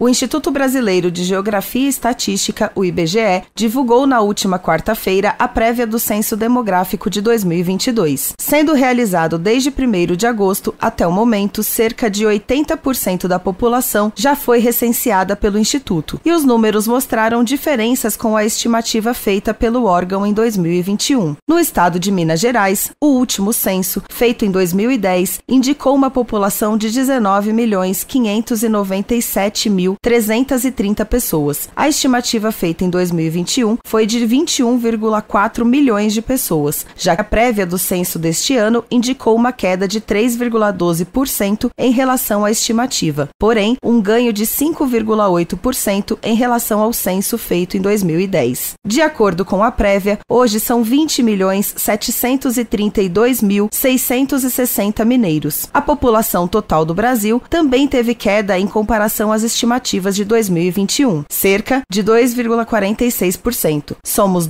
O Instituto Brasileiro de Geografia e Estatística, o IBGE, divulgou na última quarta-feira a prévia do Censo Demográfico de 2022. Sendo realizado desde 1º de agosto até o momento, cerca de 80% da população já foi recenseada pelo Instituto, e os números mostraram diferenças com a estimativa feita pelo órgão em 2021. No estado de Minas Gerais, o último censo, feito em 2010, indicou uma população de 19.597.330 pessoas. A estimativa feita em 2021 foi de 21,4 milhões de pessoas, já que a prévia do censo deste ano indicou uma queda de 3,12% em relação à estimativa, porém, um ganho de 5,8% em relação ao censo feito em 2010. De acordo com a prévia, hoje são 20.732.660 mineiros. A população total do Brasil também teve queda em comparação às estimativas de 2021, cerca de 2,46%. Somos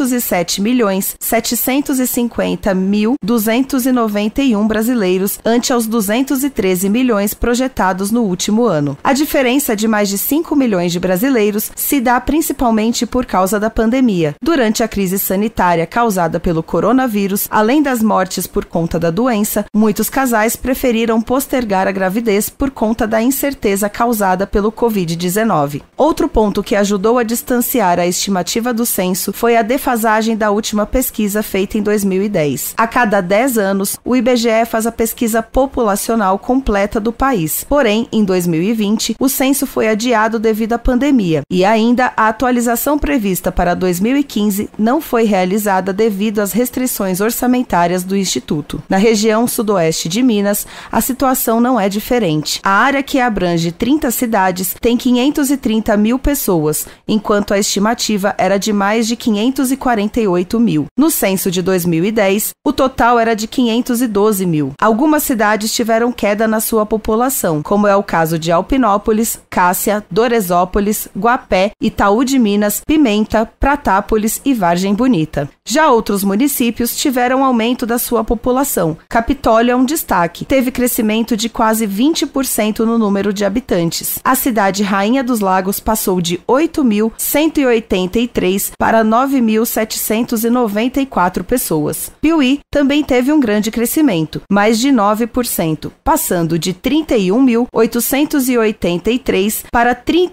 207.750.291 brasileiros ante aos 213 milhões projetados no último ano. A diferença de mais de 5 milhões de brasileiros se dá principalmente por causa da pandemia. Durante a crise sanitária causada pelo coronavírus, além das mortes por conta da doença, muitos casais preferiram postergar a gravidez por conta da incerteza causada pelo Covid-19. Outro ponto que ajudou a distanciar a estimativa do censo foi a defasagem da última pesquisa feita em 2010. A cada 10 anos, o IBGE faz a pesquisa populacional completa do país. Porém, em 2020, o censo foi adiado devido à pandemia e ainda a atualização prevista para 2015 não foi realizada devido às restrições orçamentárias do Instituto. Na região sudoeste de Minas, a situação não é diferente. A área, que abrange 30 cidades, tem 530 mil pessoas, enquanto a estimativa era de mais de 548 mil. No censo de 2010, o total era de 512 mil. Algumas cidades tiveram queda na sua população, como é o caso de Alpinópolis, Cássia, Doresópolis, Guapé, Itaú de Minas, Pimenta, Pratápolis e Vargem Bonita. Já outros municípios tiveram aumento da sua população. Capitólio é um destaque. Teve crescimento de quase 20% no número de habitantes. A cidade Rainha dos Lagos passou de 8.183 para 9.794 pessoas. Piuí também teve um grande crescimento, mais de 9%, passando de 31.883 para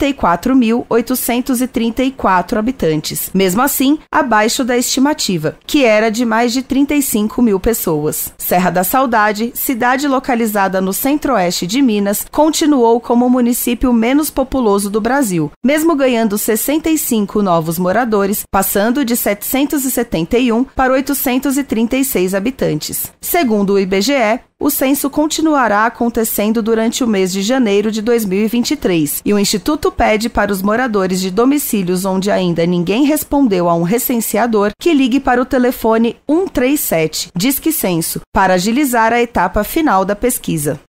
34.834 habitantes. Mesmo assim, abaixo da estimativa, que era de mais de 35 mil pessoas. Serra da Saudade, cidade localizada no centro-oeste de Minas, continuou como o município menos populoso do Brasil, mesmo ganhando 65 novos moradores, passando de 771 para 836 habitantes. Segundo o IBGE, o censo continuará acontecendo durante o mês de janeiro de 2023 e o Instituto pede para os moradores de domicílios onde ainda ninguém respondeu a um recenseador que ligue para o telefone 137, Disque Censo, para agilizar a etapa final da pesquisa.